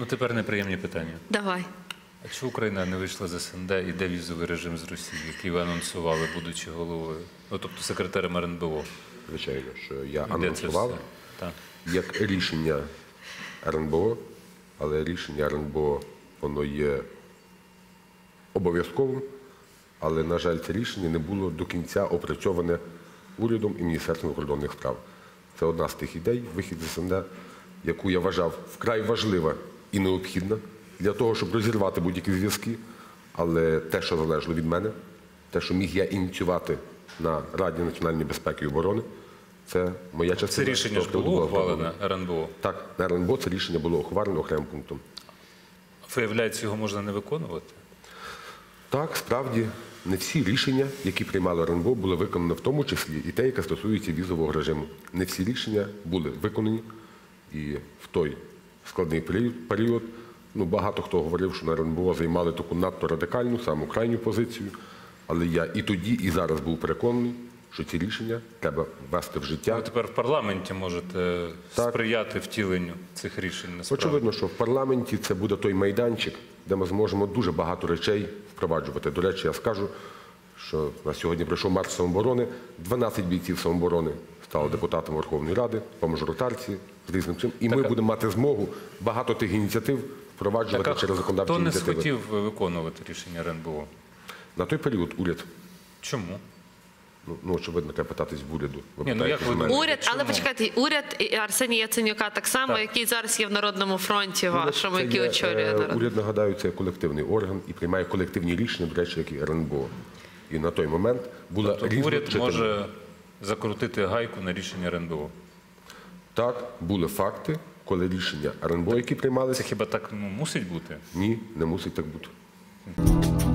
тепер неприємні питання. Давай. А чому Україна не вийшла з СНД і де візовий режим з Росії, який ви анонсували, будучи головою, тобто секретарем РНБО? Звичайно, що я Де це анонсував все? як рішення РНБО, але рішення РНБО, воно є обов'язковим, але, на жаль, це рішення не було до кінця опрацьоване урядом і Міністерством закордонних справ. Це одна з тих ідей, вихід з СНД, яку я вважав вкрай важлива і необхідна для того, щоб розірвати будь-які зв'язки, але те, що залежало від мене, те, що міг я ініціювати на Раді національної безпеки і оборони, це моя частина. Це рішення ж було ухвалене РНБО? Так, на РНБО це рішення було ухвалено окремим пунктом. Виявляється, його можна не виконувати? Так, справді, не всі рішення, які приймало РНБО, були виконані в тому числі і те, яке стосується візового режиму. Не всі рішення були виконані, і в той складний період багато хто говорив, що на РНБО займали таку надто радикальну, саму крайню позицію, але я і тоді, і зараз був переконаний, що ці рішення треба ввести в життя. Ви тепер в парламенті можете сприяти втіленню цих рішень, насправді. Очевидно, що в парламенті це буде той майданчик, де ми зможемо дуже багато речей впроваджувати. До речі, я скажу, що на сьогодні пройшов марш самооборони, 12 бійців самооборони стали депутатами Верховної Ради по мажоритарці з різним чим. І ми будемо мати змогу багато тих ініціатив впроваджувати через законодавчі ініціативи. Хто не схотів виконувати рішення РНБО? На той період уряд. Чому? Очевидно, треба питатись в уряду. Уряд, але почекайте, уряд і Арсенія Яценюка так само, який зараз є в Народному фронті вашому, який очолює народ. Уряд, нагадаю, це колективний орган і приймає колективні рішення, до речі, як і РНБО. І на той момент була різна уряд частина. може закрутити гайку на рішення РНБО? Так, були факти, коли рішення РНБО, які приймалися... Це хіба так мусить бути? Ні, не мусить так бути.